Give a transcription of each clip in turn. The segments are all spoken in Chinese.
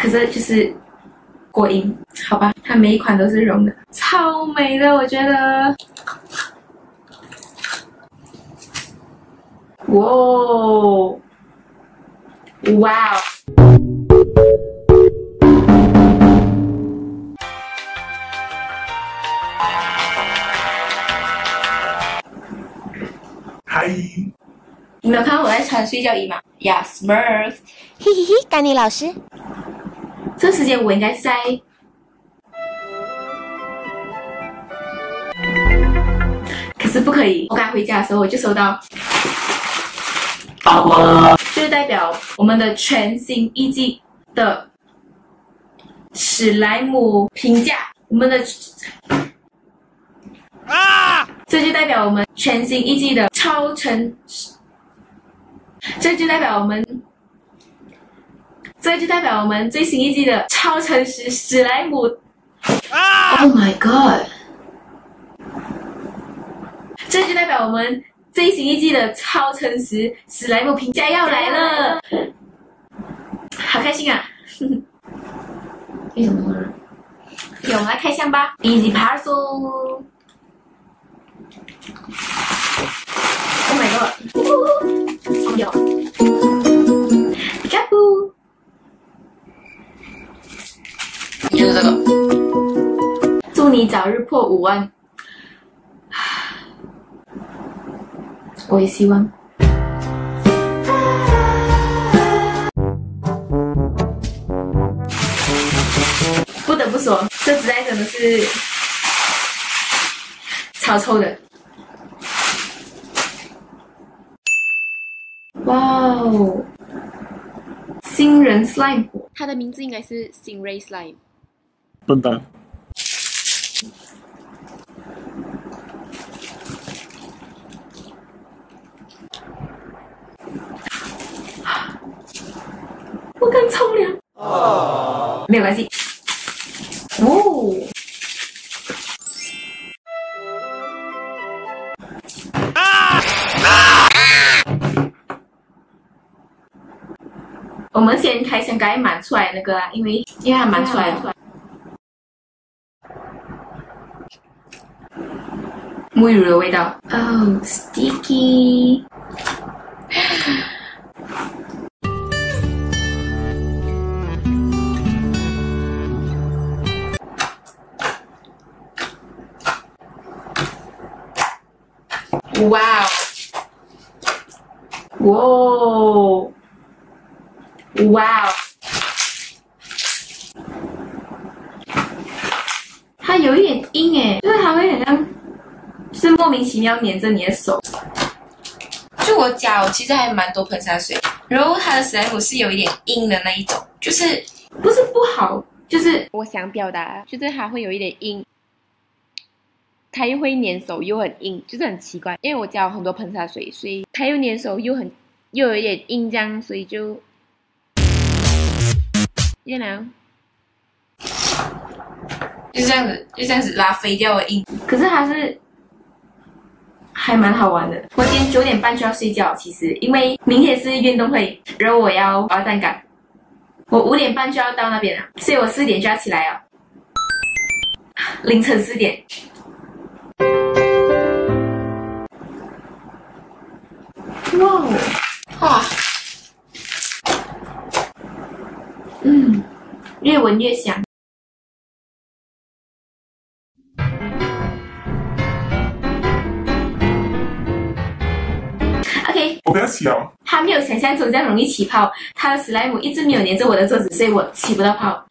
可是就是过硬，好吧，它每一款都是绒的，超美的，我觉得。哇，哇哦！ 嗨， 你没有看到我在穿睡觉衣吗？呀 ，Smurf。 嘿嘿嘿，甘妮老师。 这时间我应该是在，可是不可以。我刚回家的时候我就收到，就是代表我们的全新一季的史莱姆评价，我们的这就代表我们全新一季的超诚，这就代表我们最新一季的超诚实史莱姆。Oh my god！ 这就代表我们最新一季的超诚实史莱姆评价要来了，好开心啊！为什么那么热？我们来开箱吧 ，Easy Parcel。Oh my god！ 超屌！皮卡布，就是这个。祝你早日破5万，我也希望。不得不说，这纸袋真的是超臭的。哇哦！新人 slime， 它的名字应该是新锐 slime。 笨蛋。 我刚冲凉。哦，没有关系。哦。我们先开箱该满出来那个啦，因为它满出来了。沐浴乳的味道。哦 ，sticky。哇哦！哇！哇哦！它有一点硬诶，就是它会很像，是莫名其妙粘着你的手。就我家其实还蛮多喷砂水，然后它的史莱姆是有一点硬的那一种，就是不是不好，就是我想表达就是它会有一点硬。它又会粘手又很硬，就是很奇怪。因为我家有很多喷砂水，所以它又粘手又有一点硬，这样，所以就，you know， 就这样子拉飞掉的硬。可是它是还蛮好玩的。我今天9点半就要睡觉，其实因为明天是运动会，然后我要站岗，我5点半就要到那边了，所以我4点就要起来了，凌晨4点。哇哦！哇！越闻越香。OK。 我不要洗哦。 它没有想象中这样容易起泡，它的史莱姆一直没有粘着我的桌子，所以我起不到泡。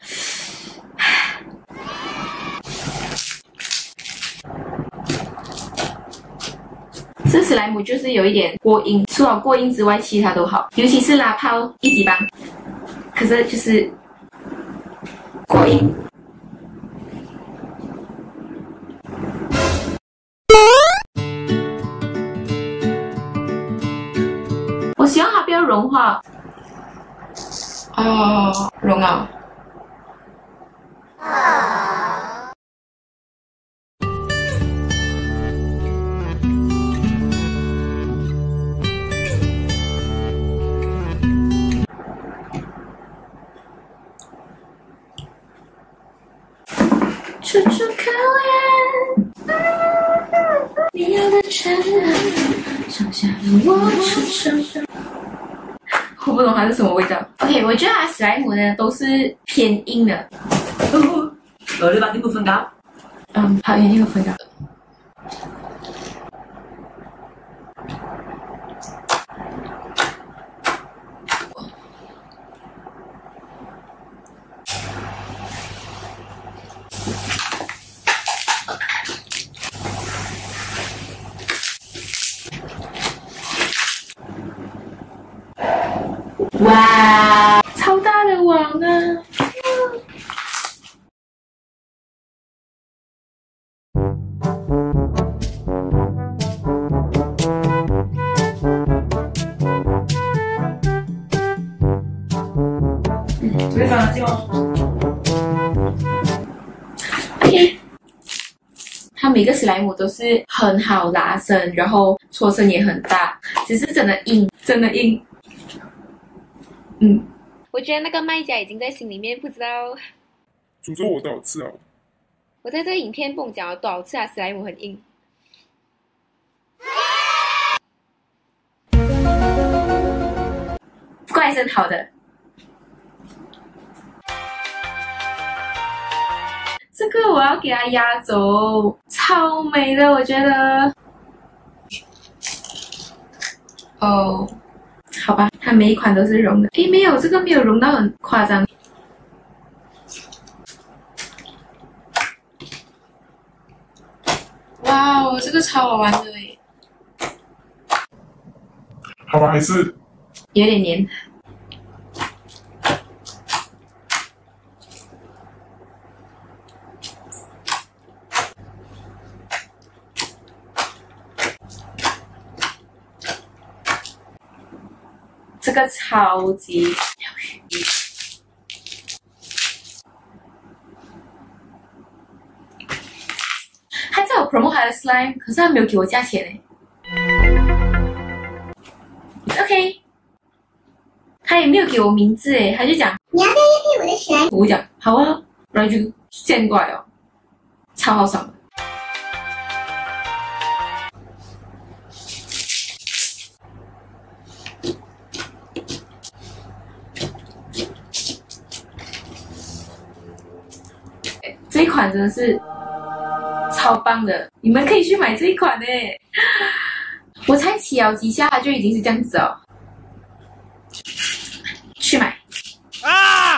这史莱姆就是有一点过硬，除了过硬之外，其他都好，尤其是拉泡1级棒，可是就是过硬。我希望它不要融化。哦，融了。 楚楚可怜。你要的承认，剩下的我只剩。我不懂它是什么味道。OK， 我觉得它史莱姆呢都是偏硬的。 我呢把呢部分搞。 好，有呢個分搞。哇，超大的网啊！ 这边放垃圾吗 ？OK， 它每个史莱姆都是很好拉伸，然后搓身也很大，只是真的硬，真的硬。 我觉得那个卖家已经在心里面不知道诅咒我多少次啊？ 我在这个影片不懂讲了多少次啊，史莱姆很硬。 怪声好的，这个我要给它压轴，超美的，我觉得。哦，好吧，它每一款都是绒的。诶，没有，这个没有绒到很夸张。哇哦，这个超好玩的诶， 好吧，还是有点黏。这个超级疗愈。他在我 promote 他的 slime， 可是他没有给我价钱诶。OK， 他也没有给我名字诶，他就讲你要不要验配我的slime？ 我讲好啊，然后就见过来哦，超好爽的。这一款真的是超棒的，你们可以去买这一款诶！我才起摇几下，它就已经是这样子哦。去买啊！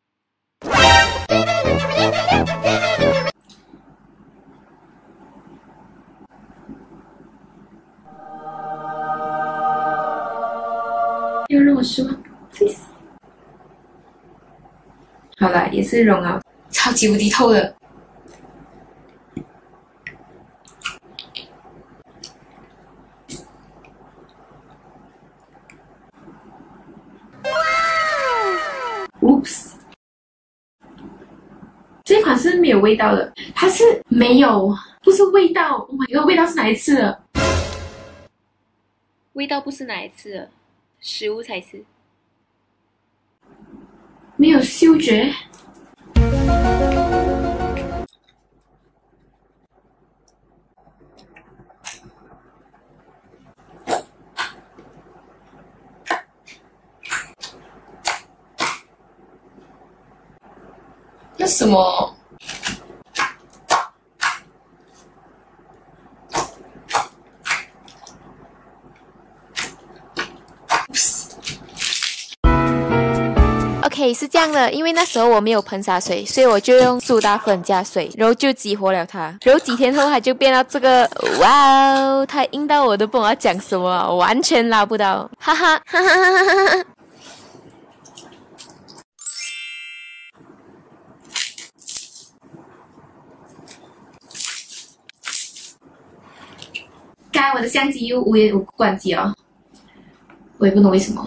又让我失望 ，please。好了，也是绒啊。超级无敌透的，Oops， 这款是没有味道的，它是没有，不是味道 ，Oh my god， 味道是哪一次的？ 味道不是哪一次的，食物才是。 没有嗅觉。那什么？ OK， 是这样的，因为那时候我没有喷洒水，所以我就用苏打粉加水，然后就激活了它。然后几天后，它就变到这个，哇哦，它硬到我都不知道讲什么，完全拉不到，哈哈哈哈哈哈哈。 刚才我的相机又无缘无故关机哦，我也不懂为什么。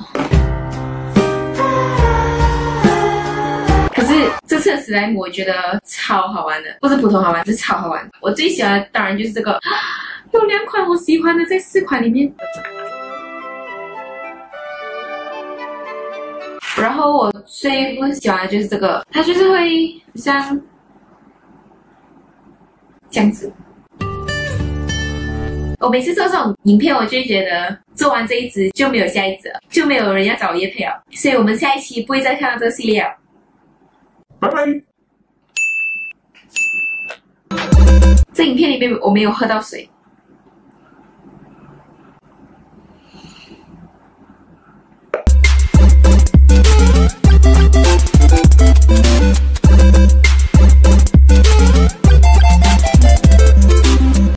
可是这次的史莱姆我觉得超好玩的，不是普通好玩，是超好玩的。我最喜欢的当然就是这个，有2款我喜欢的在4款里面。然后我最不喜欢的就是这个，它就是会像这样子。我每次做这种影片，我就会觉得做完这一支就没有下一支了，就没有人要找我业配了，所以我们下一期不会再看到这个系列了。 拜拜。 这影片里面我没有喝到水。